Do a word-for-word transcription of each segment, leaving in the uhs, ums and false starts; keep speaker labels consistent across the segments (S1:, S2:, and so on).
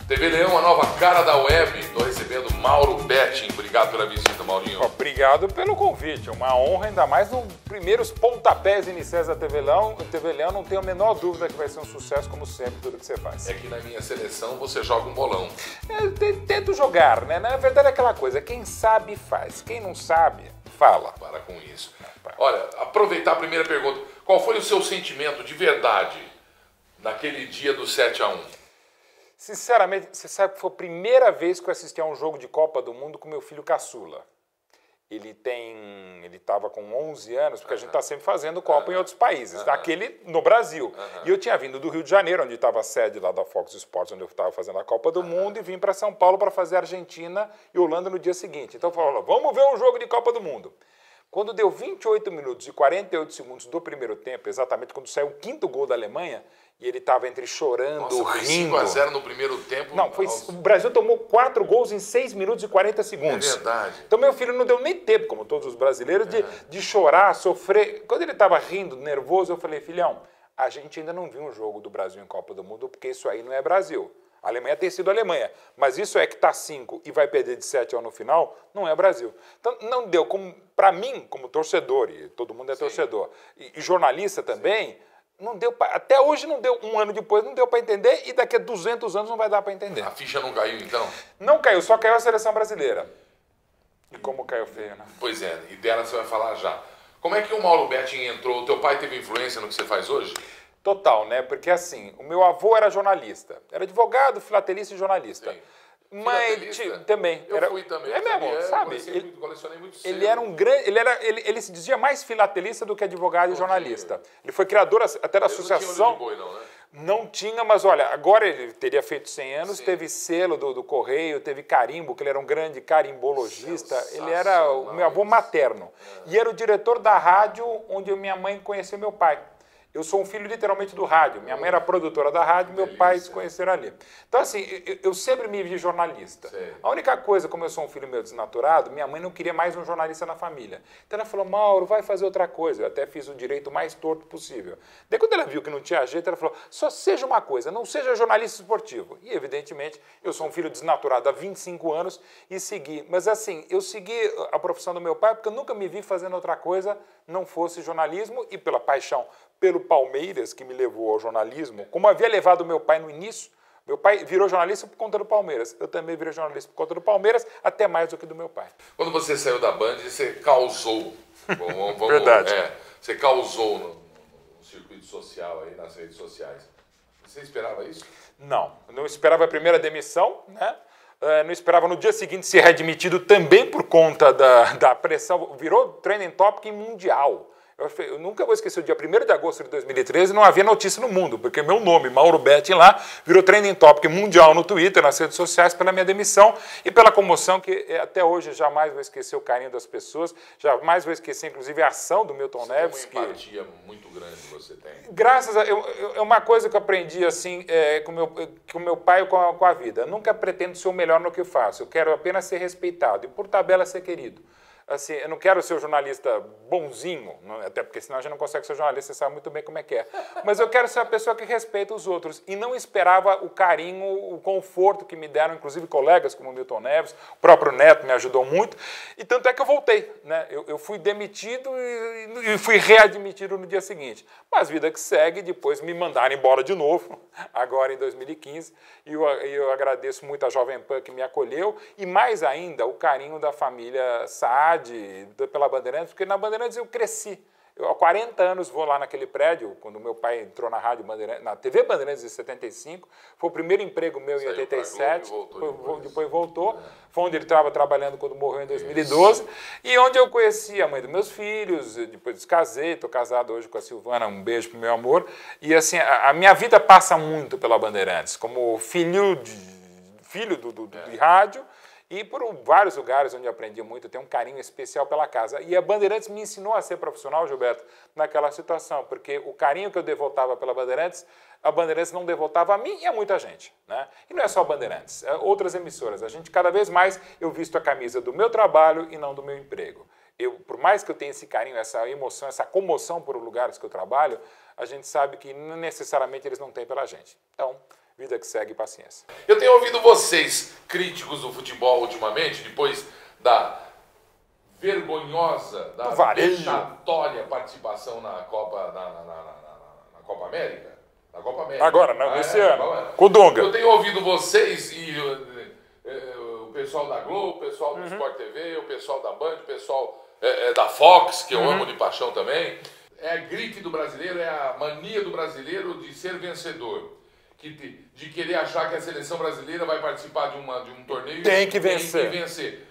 S1: T V Leão, a nova cara da web. Estou recebendo Mauro Betting. Obrigado pela visita, Maurinho.
S2: Obrigado pelo convite. Uma honra, ainda mais nos primeiros pontapés iniciais da T V Leão. T V Leão, não tenho a menor dúvida que vai ser um sucesso, como sempre, tudo que você faz.
S1: É que na minha seleção você joga um bolão.
S2: Eu tento jogar, né? Na verdade é aquela coisa, quem sabe faz, quem não sabe, fala.
S1: Para com isso. Olha, aproveitar a primeira pergunta. Qual foi o seu sentimento de verdade naquele dia do sete a um?
S2: Sinceramente, você sabe que foi a primeira vez que eu assisti a um jogo de Copa do Mundo com meu filho caçula. Ele tem, ele estava com onze anos, porque uhum. a gente está sempre fazendo Copa uhum. em outros países, uhum. aquele no Brasil. Uhum. E eu tinha vindo do Rio de Janeiro, onde estava a sede lá da Fox Sports, onde eu estava fazendo a Copa do uhum. Mundo, e vim para São Paulo para fazer Argentina e Holanda no dia seguinte. Então eu falei, vamos ver um jogo de Copa do Mundo. Quando deu vinte e oito minutos e quarenta e oito segundos do primeiro tempo, exatamente quando saiu o quinto gol da Alemanha, e ele estava entre chorando,
S1: Nossa, foi
S2: rindo.
S1: cinco a zero no primeiro tempo.
S2: Não, foi, o Brasil tomou quatro gols em seis minutos e quarenta segundos.
S1: É verdade.
S2: Então meu filho não deu nem tempo, como todos os brasileiros, de, é. de chorar, sofrer. Quando ele estava rindo, nervoso, eu falei, filhão, a gente ainda não viu um jogo do Brasil em Copa do Mundo, porque isso aí não é Brasil. A Alemanha tem sido a Alemanha, mas isso é que está cinco e vai perder de sete a um no final, não é Brasil. Então não deu, como para mim, como torcedor, e todo mundo é Sim. torcedor, e, e jornalista também, Sim. não deu pra, até hoje não deu, um ano depois não deu para entender, e daqui a duzentos anos não vai dar para entender.
S1: A ficha não caiu então?
S2: Não caiu, só caiu a seleção brasileira. E como caiu feio, né?
S1: Pois é, e dela você vai falar já. Como é que o Mauro Betting entrou? O teu pai teve influência no que você faz hoje?
S2: Total, né? Porque assim, o meu avô era jornalista. Era advogado, filatelista e jornalista. Sim. Mas também.
S1: Eu
S2: era,
S1: fui também.
S2: É mesmo,
S1: é,
S2: sabe?
S1: Colecionei, ele, colecionei muito cedo.
S2: Ele era um grande. Ele, era, ele, ele se dizia mais filatelista do que advogado não e jornalista. Tinha. Ele foi criador até da associação.
S1: Não tinha olho de boi, não, né?
S2: Não tinha, mas olha, agora ele teria feito cem anos,
S1: Sim.
S2: teve selo do, do Correio, teve carimbo, que ele era um grande carimbologista. Ele era o meu avô materno. É. E era o diretor da rádio onde minha mãe conheceu meu pai. Eu sou um filho literalmente do rádio. Minha mãe era produtora da rádio, meu
S1: Delícia.
S2: pai se conheceram ali. Então, assim, eu, eu sempre me vi jornalista.
S1: Sei.
S2: A única coisa, como eu sou um filho meu desnaturado, minha mãe não queria mais um jornalista na família. Então ela falou, Mauro, vai fazer outra coisa. Eu até fiz o direito mais torto possível. Daí quando ela viu que não tinha jeito, ela falou, só seja uma coisa, não seja jornalista esportivo. E evidentemente, eu sou um filho desnaturado há vinte e cinco anos e segui. Mas assim, eu segui a profissão do meu pai porque eu nunca me vi fazendo outra coisa, não fosse jornalismo e pela paixão pelo Palmeiras, que me levou ao jornalismo, como havia levado meu pai no início. Meu pai virou jornalista por conta do Palmeiras. Eu também virei jornalista por conta do Palmeiras, até mais do que do meu pai.
S1: Quando você saiu da Band, você causou. Vamos, vamos,
S2: Verdade.
S1: É, você causou no, no circuito social, aí nas redes sociais. Você esperava isso?
S2: Não. Eu não esperava a primeira demissão, né? Uh, não esperava no dia seguinte ser readmitido também por conta da, da pressão. Virou trending topic mundial. Eu, eu nunca vou esquecer o dia primeiro de agosto de dois mil e treze, não havia notícia no mundo, porque meu nome, Mauro Betting, lá, virou trending topic mundial no Twitter, nas redes sociais, pela minha demissão e pela comoção que até hoje jamais vou esquecer o carinho das pessoas, jamais vou esquecer, inclusive, a ação do Milton
S1: você
S2: Neves.
S1: Tem uma empatia que, muito grande que você tem.
S2: Graças a... É uma coisa que eu aprendi, assim, é, com meu, com meu pai e com a, com a vida. Eu nunca pretendo ser o melhor no que eu faço, eu quero apenas ser respeitado e, por tabela, ser querido. Assim, eu não quero ser um jornalista bonzinho, até porque senão a gente não consegue ser jornalista, você sabe muito bem como é que é. Mas eu quero ser uma pessoa que respeita os outros e não esperava o carinho, o conforto que me deram, inclusive colegas como o Milton Neves, o próprio Neto me ajudou muito, e tanto é que eu voltei, né? Eu, eu fui demitido e, e fui readmitido no dia seguinte. Mas vida que segue, depois me mandaram embora de novo, agora em dois mil e quinze, e eu, eu agradeço muito a Jovem Pan que me acolheu, e mais ainda o carinho da família Saad, pela Bandeirantes, porque na Bandeirantes eu cresci. Eu, há quarenta anos, vou lá naquele prédio, quando meu pai entrou na rádio Bandeirantes, na T V Bandeirantes em setenta e cinco, foi o primeiro emprego meu em oitenta e sete, voltou depois. Depois, depois voltou, é. Foi onde ele estava trabalhando quando morreu em dois mil e doze, Isso. E onde eu conheci a mãe dos meus filhos, depois descasei, estou casado hoje com a Silvana, um beijo pro meu amor, e assim, a, a minha vida passa muito pela Bandeirantes, como filho de, filho do, do, do é. de rádio, e por vários lugares onde eu aprendi muito, eu tenho um carinho especial pela casa. E a Bandeirantes me ensinou a ser profissional, Gilberto, naquela situação, porque o carinho que eu devotava pela Bandeirantes, a Bandeirantes não devotava a mim e a muita gente, né? E não é só a Bandeirantes, é outras emissoras. A gente, cada vez mais, eu visto a camisa do meu trabalho e não do meu emprego. Eu, por mais que eu tenha esse carinho, essa emoção, essa comoção por lugares que eu trabalho, a gente sabe que necessariamente eles não têm pela gente. Então, vida que segue, paciência.
S1: Eu tenho ouvido vocês, críticos do futebol ultimamente, depois da vergonhosa, da vexatória participação na Copa, na, na, na, na, na Copa América. Na Copa América.
S2: Agora, não,
S1: ah,
S2: esse
S1: é,
S2: ano,
S1: agora.
S2: com o Dunga.
S1: Eu tenho ouvido vocês e uh, uh, o pessoal da Globo, o pessoal do uhum. Sport T V, o pessoal da Band, o pessoal uh, uh, da Fox, que eu uhum. amo de paixão também. É a grife do brasileiro, é a mania do brasileiro de ser vencedor. Que de, de querer achar que a seleção brasileira vai participar de, uma, de um torneio
S2: tem que vencer.
S1: Tem que vencer.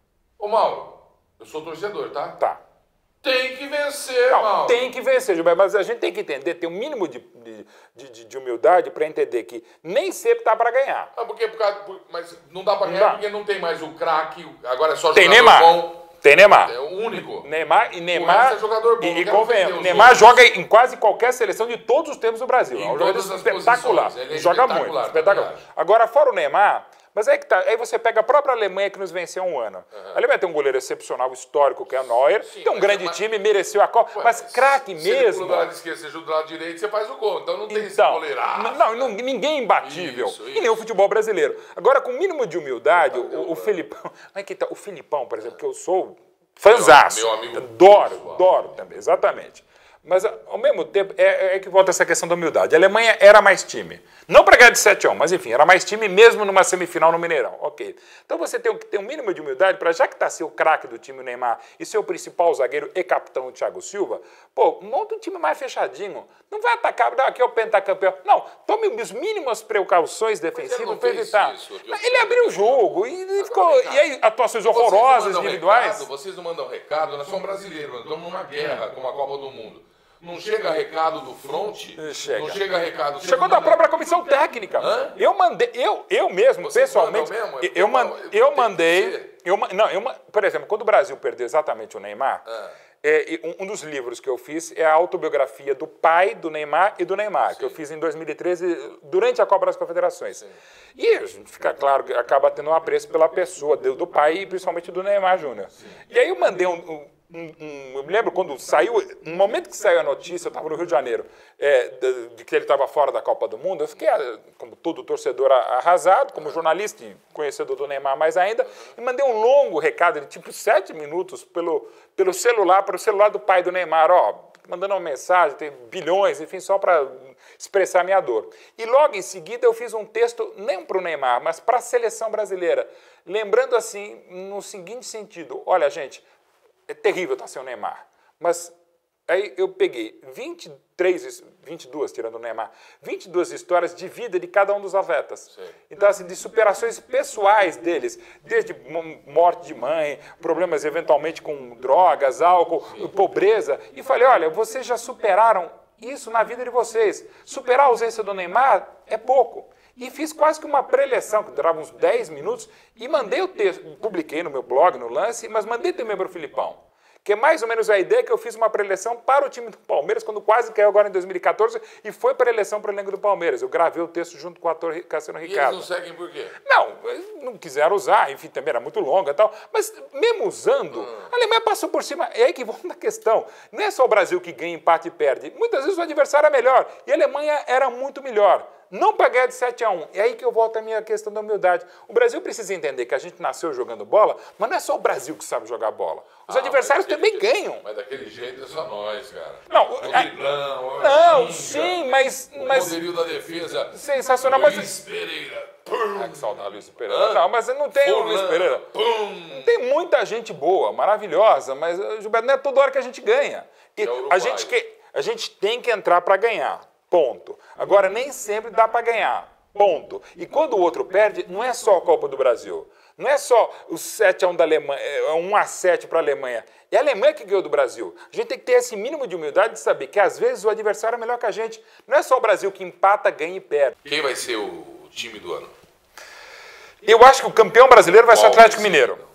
S1: Ô Mauro, eu sou torcedor, tá?
S2: Tá.
S1: Tem que vencer,
S2: não,
S1: Mauro.
S2: Tem que vencer, Gilberto, mas a gente tem que entender, tem um mínimo de, de, de, de humildade para entender que nem sempre tá para ganhar.
S1: Ah, porque, por causa, mas não dá para ganhar não. porque não tem mais o craque, agora é só
S2: tem
S1: jogador
S2: Neymar.
S1: bom.
S2: Tem Neymar.
S1: É o único.
S2: Neymar e Neymar.
S1: É jogador bom,
S2: e convenhamos, Neymar outros. joga em quase qualquer seleção de todos os tempos do Brasil.
S1: Em
S2: é um jogador
S1: espetacular.
S2: Ele, ele joga
S1: espetacular,
S2: muito. Espetacular. Tá agora, fora o Neymar, mas aí que tá. Aí você pega a própria Alemanha que nos venceu há um ano. Uhum. A Alemanha tem um goleiro excepcional, histórico, que é o Neuer. Sim, tem um grande mas, time, mereceu a Copa. Ué, mas craque
S1: se
S2: mesmo.
S1: Se do lado esquerdo, você ajuda do lado direito, você faz o gol. Então não tem
S2: então,
S1: esse goleiraço.
S2: Não, não, ninguém é imbatível.
S1: Isso, isso.
S2: E nem o futebol brasileiro. Agora, com o mínimo de humildade, ah, o, o Felipão. Aí que tá, o Filipão, por exemplo, que eu sou. Fanzaço.
S1: Meu amigo.
S2: Adoro, adoro também, exatamente. Mas, ao mesmo tempo, é, é que volta essa questão da humildade. A Alemanha era mais time. Não para ganhar de sete a um, mas, enfim, era mais time mesmo numa semifinal no Mineirão. Ok. Então, você tem que ter um mínimo de humildade para, já que está seu craque do time, o Neymar, e seu principal zagueiro e capitão, o Thiago Silva, pô, monta um time mais fechadinho. Não vai atacar, não, aqui é o pentacampeão. Não, tome as mínimas precauções defensivas para evitar. Isso, ele abriu o jogo e, ele ficou, e aí atuações horrorosas, individuais.
S1: Recado, vocês não mandam recado, nós somos brasileiros, nós estamos numa guerra como a Copa do Mundo. Não chega recado do front,
S2: chega.
S1: não chega recado...
S2: Chegou da própria comissão técnica.
S1: Hã?
S2: Eu mandei, eu, eu mesmo,
S1: Vocês
S2: pessoalmente,
S1: mesmo?
S2: eu, eu, man, eu mandei... Eu, não, eu, por exemplo, quando o Brasil perdeu exatamente o Neymar, ah. é, um, um dos livros que eu fiz é a autobiografia do pai do Neymar e do Neymar, Sim. que eu fiz em dois mil e treze, durante a Copa das Confederações. Sim. E a gente fica claro que acaba tendo um apreço pela pessoa do, do pai e principalmente do Neymar Júnior. E aí eu mandei um... um Um, um, eu me lembro quando saiu, no momento que saiu a notícia, eu estava no Rio de Janeiro, é, de, de que ele estava fora da Copa do Mundo, eu fiquei, como todo torcedor, arrasado, como jornalista e conhecedor do Neymar mais ainda, e mandei um longo recado de tipo sete minutos pelo, pelo celular, para o celular do pai do Neymar, ó, mandando uma mensagem, tem bilhões, enfim, só para expressar minha dor. E logo em seguida eu fiz um texto, nem para o Neymar, mas para a seleção brasileira, lembrando assim, no seguinte sentido, olha, gente, é terrível estar sem o Neymar, mas aí eu peguei vinte e três, vinte e duas, tirando o Neymar, vinte e duas histórias de vida de cada um dos atletas. Sim. Então, assim, de superações pessoais deles, desde morte de mãe, problemas eventualmente com drogas, álcool, Sim. pobreza. E falei, olha, vocês já superaram isso na vida de vocês. Superar a ausência do Neymar é pouco. E fiz quase que uma preleção, que durava uns dez minutos, e mandei o texto, publiquei no meu blog, no Lance, mas mandei também para o Filipão. Que é mais ou menos a ideia que eu fiz uma preleção para o time do Palmeiras, quando quase caiu agora em dois mil e quatorze, e foi preleção para o elenco do Palmeiras. Eu gravei o texto junto com o ator Cassiano Ricardo.
S1: E eles não seguem por quê?
S2: Não, não quiseram usar, enfim, também era muito longa e tal. Mas mesmo usando, hum. a Alemanha passou por cima. É aí que volta a questão. Não é só o Brasil que ganha, empate e perde. Muitas vezes o adversário é melhor. E a Alemanha era muito melhor. Não para ganhar de sete a um. É aí que eu volto à minha questão da humildade. O Brasil precisa entender que a gente nasceu jogando bola, mas não é só o Brasil que sabe jogar bola. Os ah, adversários também
S1: jeito,
S2: ganham.
S1: Mas daquele jeito é só nós, cara.
S2: Não,
S1: o driblão,
S2: não,
S1: ginga,
S2: sim, mas...
S1: O
S2: mas
S1: poderio da defesa.
S2: Sensacional,
S1: Luiz
S2: mas...
S1: Pereira.
S2: Ah, que saudade, Luiz Pereira. Ah, não, mas não tem o Luiz Pereira. Pum. Tem muita gente boa, maravilhosa, mas, Gilberto, não é toda hora que a gente ganha. E é a, gente que, a gente tem que entrar para ganhar, ponto. Agora, nem sempre dá para ganhar. Ponto. E quando o outro perde, não é só a Copa do Brasil. Não é só o sete a um da Alemanha, é um a sete para a Alemanha. É a Alemanha que ganhou do Brasil. A gente tem que ter esse mínimo de humildade de saber que, às vezes, o adversário é melhor que a gente. Não é só o Brasil que empata, ganha e perde.
S1: Quem vai ser o time do ano?
S2: Eu acho que o campeão brasileiro vai ser o Atlético Mineiro.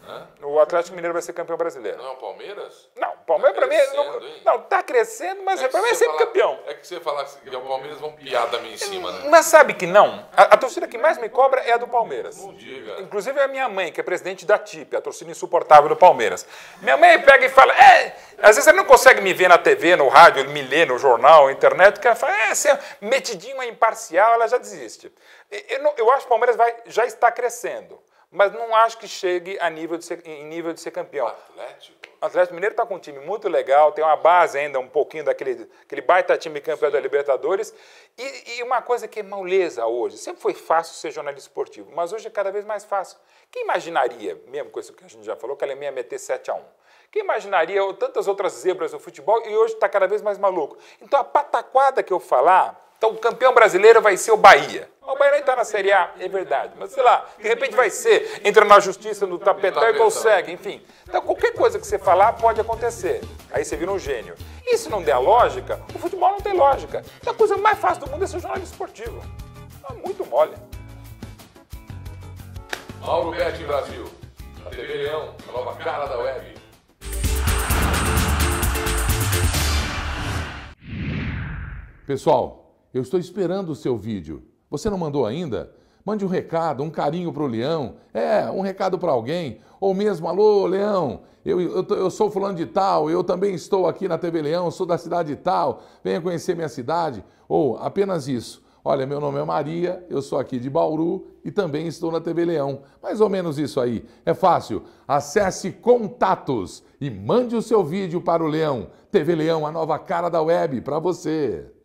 S1: Hã?
S2: O Atlético Mineiro vai ser campeão brasileiro.
S1: Não é o Palmeiras?
S2: Não, o Palmeiras
S1: Tá
S2: pra mim...
S1: crescendo,
S2: Não,
S1: hein?
S2: não, tá crescendo, mas
S1: É
S2: pra
S1: que
S2: mim é
S1: você
S2: sempre
S1: falar-
S2: campeão.
S1: É que você falasse que o Palmeiras vão piar também em cima, né?
S2: Mas sabe que não? A, a torcida que mais me cobra é a do Palmeiras.
S1: Não diga.
S2: Inclusive é a minha mãe, que é presidente da T I P, a torcida insuportável do Palmeiras. Minha mãe pega e fala, é, às vezes ela não consegue me ver na T V, no rádio, me ler no jornal, na internet, que ela fala, é, você é metidinho, é imparcial, ela já desiste. Eu, não, eu acho que o Palmeiras vai, já está crescendo, mas não acho que chegue a nível de ser, em nível de ser campeão.
S1: Atlético?
S2: O Atlético Mineiro está com um time muito legal, tem uma base ainda um pouquinho daquele aquele baita time campeão da Libertadores. E, e uma coisa que é moleza hoje, sempre foi fácil ser jornalista esportivo, mas hoje é cada vez mais fácil. Quem imaginaria, mesmo com isso que a gente já falou, que a Alemanha ia meter sete a um? Quem imaginaria tantas outras zebras do futebol e hoje está cada vez mais maluco? Então a pataquada que eu falar, então o campeão brasileiro vai ser o Bahia. O Bahia nem está na Série A, é verdade, mas sei lá, de repente vai ser, entra na justiça no tapetão e consegue, enfim. Então qualquer coisa que você falar pode acontecer. Aí você vira um gênio. E se não der lógica, o futebol não tem lógica. Então a coisa mais fácil do mundo é ser jornalista esportivo. É muito mole.
S1: Mauro Betti Brasil, a T V Leão, a nova cara da web.
S3: Pessoal, eu estou esperando o seu vídeo. Você não mandou ainda? Mande um recado, um carinho para o Leão. É, um recado para alguém. Ou mesmo, alô, Leão, eu, eu, eu sou fulano de tal, eu também estou aqui na T V Leão, sou da cidade de tal, venha conhecer minha cidade. Ou apenas isso. Olha, meu nome é Maria, eu sou aqui de Bauru e também estou na T V Leão. Mais ou menos isso aí. É fácil. Acesse Contatos e mande o seu vídeo para o Leão. T V Leão, a nova cara da web, para você.